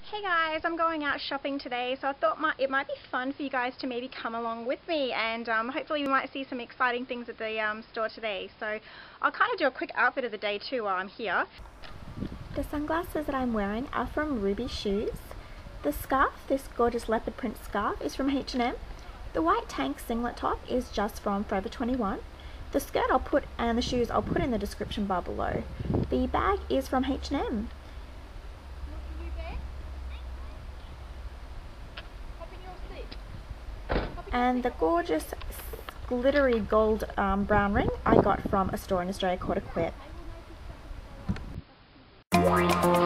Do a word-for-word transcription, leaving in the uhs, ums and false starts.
Hey guys, I'm going out shopping today, so I thought might, it might be fun for you guys to maybe come along with me, and um, hopefully we might see some exciting things at the um, store today. So I'll kind of do a quick outfit of the day too while I'm here. The sunglasses that I'm wearing are from Ruby Shoes. The scarf, this gorgeous leopard print scarf, is from H and M. The white tank singlet top is just from Forever twenty-one. The skirt I'll put and the shoes I'll put in the description bar below. The bag is from H and M. And the gorgeous glittery gold um, brown ring I got from a store in Australia called Equip.